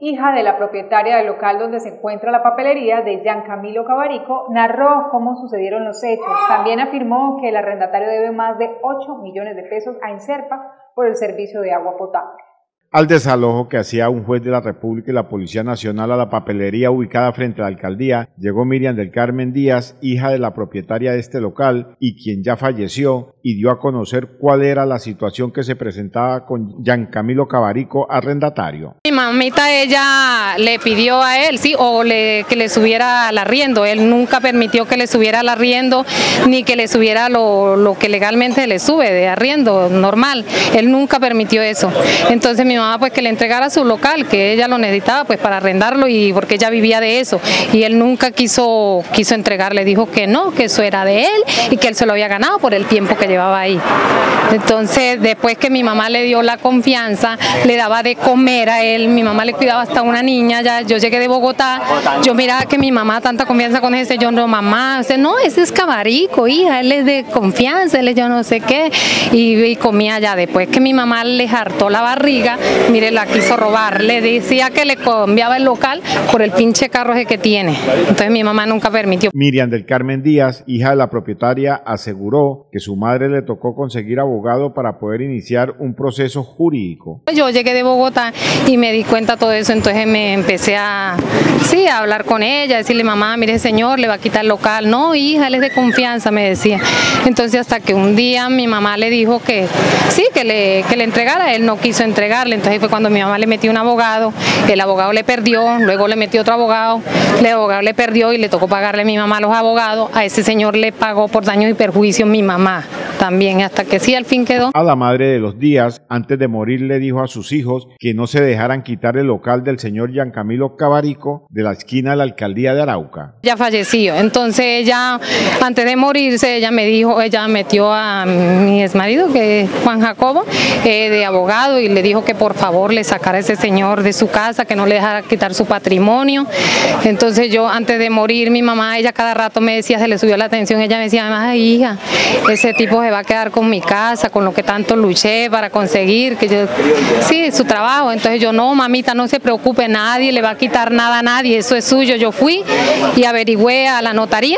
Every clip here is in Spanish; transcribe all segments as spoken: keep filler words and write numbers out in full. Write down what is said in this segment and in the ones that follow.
hija de la propietaria del local donde se encuentra la papelería de Giancamilo Cavarico, narró cómo sucedieron los hechos. También afirmó que el arrendatario debe más de ocho millones de pesos a Inserpa por el servicio de agua potable. Al desalojo que hacía un juez de la República y la Policía Nacional a la papelería ubicada frente a la alcaldía, llegó Miriam del Carmen Díaz, hija de la propietaria de este local y quien ya falleció, y dio a conocer cuál era la situación que se presentaba con Giancamilo Cavarico, arrendatario. Mi mamita, ella le pidió a él, sí, o le, que le subiera al arriendo. Él nunca permitió que le subiera al arriendo, ni que le subiera lo, lo que legalmente le sube de arriendo normal. Él nunca permitió eso. Entonces mi mamá pues que le entregara su local, que ella lo necesitaba pues para arrendarlo y porque ella vivía de eso, y él nunca quiso quiso entregarle, dijo que no, que eso era de él y que él se lo había ganado por el tiempo que llevaba ahí. Entonces después que mi mamá le dio la confianza, le daba de comer a él, mi mamá le cuidaba hasta una niña, ya yo llegué de Bogotá, yo miraba que mi mamá tanta confianza con ese, yo no, mamá, o no, ese es Cavarico, hija, él es de confianza, él es yo no sé qué, y, y comía ya. Después que mi mamá le hartó la barriga, mire, la quiso robar, le decía que le cambiaba el local por el pinche carro ese que tiene. Entonces mi mamá nunca permitió. Miriam del Carmen Díaz, hija de la propietaria, aseguró que su madre le tocó conseguir abogado para poder iniciar un proceso jurídico. Yo llegué de Bogotá y me di cuenta de todo eso, entonces me empecé a, sí, a hablar con ella, a decirle, mamá, mire señor, le va a quitar el local. No, hija, él es de confianza, me decía. Entonces hasta que un día mi mamá le dijo que sí, que le, que le entregara, él no quiso entregarle. Entonces fue cuando mi mamá le metió un abogado, el abogado le perdió, luego le metió otro abogado, el abogado le perdió y le tocó pagarle a mi mamá a los abogados. A ese señor le pagó por daños y perjuicios mi mamá también, hasta que sí, al fin quedó. A la madre de los Díaz, antes de morir, le dijo a sus hijos que no se dejaran quitar el local del señor Giancamilo Cavarico de la esquina de la alcaldía de Arauca. Ya falleció, entonces ella, antes de morirse, ella me dijo, ella metió a mi exmarido, que es Juan Jacobo, eh, de abogado, y le dijo que por favor le sacara a ese señor de su casa, que no le dejara quitar su patrimonio. Entonces yo, antes de morir, mi mamá, ella cada rato me decía, se le subió la atención, ella me decía, ay hija, ese tipo se va a quedar con mi casa, con lo que tanto luché para conseguir, que yo, sí, su trabajo. Entonces yo, no, mamita, no se preocupe, nadie le va a quitar nada a nadie, eso es suyo. Yo fui y averigüé a la notaría,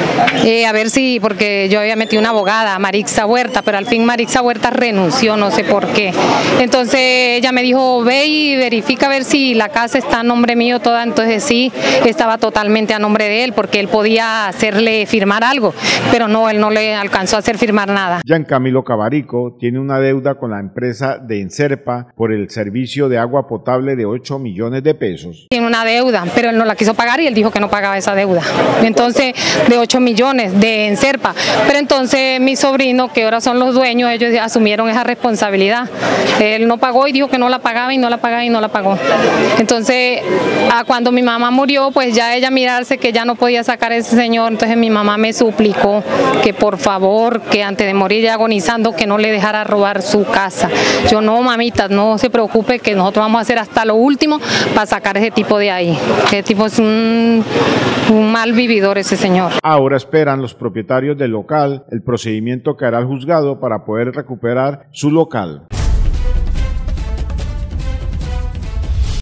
eh, a ver si, porque yo había metido una abogada, Marixa Huerta, pero al fin Marixa Huerta renunció, no sé por qué. Entonces ella me dijo, ve y verifica a ver si la casa está a nombre mío toda. Entonces sí, estaba totalmente a nombre de él, porque él podía hacerle firmar algo, pero no, él no le alcanzó a hacer firmar nada. Giancamilo Cavarico tiene una deuda con la empresa de Inserpa por el servicio de agua potable de ocho millones de pesos. Tiene una deuda, pero él no la quiso pagar y él dijo que no pagaba esa deuda. Entonces, de ocho millones de Inserpa. Pero entonces mi sobrino, que ahora son los dueños, ellos asumieron esa responsabilidad. Él no pagó y dijo que no la pagaba y no la pagaba y no la pagó. Entonces, a cuando mi mamá murió, pues ya ella mirarse que ya no podía sacar a ese señor, entonces mi mamá me suplicó que por favor, que antes de morir ya agonizando, que no le dejara robar su casa. Yo, no, mamita, no se preocupe, que nosotros vamos a hacer hasta lo último para sacar ese tipo de ahí. Ese tipo es un, un mal vividor, ese señor. Ahora esperan los propietarios del local el procedimiento que hará el juzgado para poder recuperar su local.